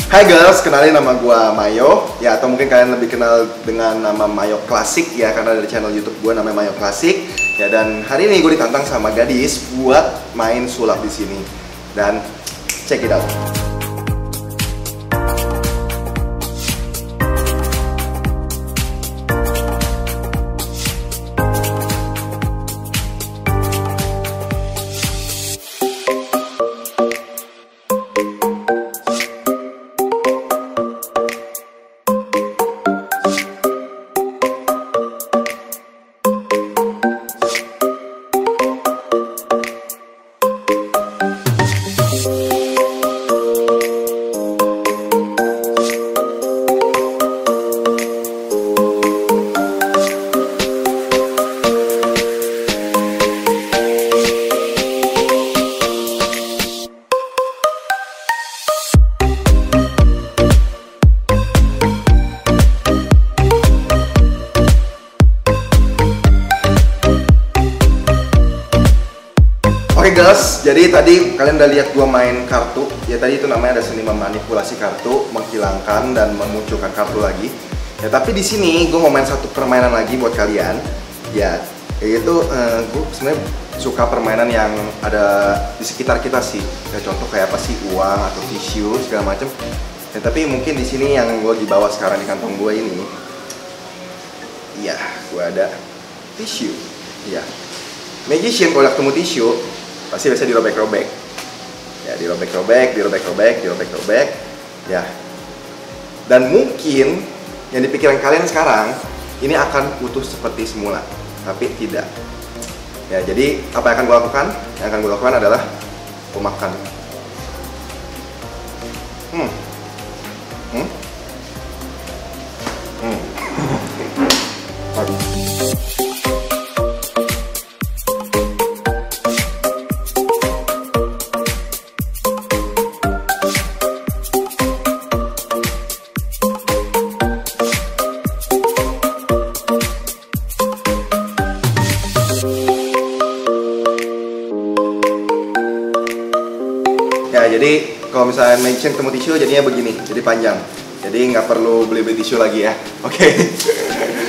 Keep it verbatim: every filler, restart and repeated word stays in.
Hai girls, kenalin nama gua Mayo. Ya, atau mungkin kalian lebih kenal dengan nama Mayo Klasik ya, karena dari channel YouTube gua namanya Mayo Klasik. Ya, dan hari ini gue ditantang sama gadis buat main sulap di sini. Dan check it out. Oke guys, jadi tadi kalian udah lihat gua main kartu. Ya tadi itu namanya ada seni memanipulasi kartu, menghilangkan dan memunculkan kartu lagi. Ya tapi di sini gua mau main satu permainan lagi buat kalian. Ya, yaitu uh, gua sebenarnya suka permainan yang ada di sekitar kita sih. Ya contoh kayak apa sih, uang atau tisu segala macem. Ya tapi mungkin di sini yang gua dibawa sekarang di kantong gua ini, iya, gua ada tisu. Iya. Magician kalau ketemu tisu pasti biasa dirobek-robek, ya dirobek-robek, dirobek-robek, dirobek-robek, ya. Dan mungkin yang di pikiran kalian sekarang ini akan utuh seperti semula, tapi tidak. Ya, jadi apa yang akan gue lakukan? Yang akan gue lakukan adalah gue makan. Hmm, hmm, hmm. Ya, jadi kalau misalnya magician ketemu tisu jadinya begini, jadi panjang. Jadi nggak perlu beli-beli tisu lagi ya. Oke. Okay.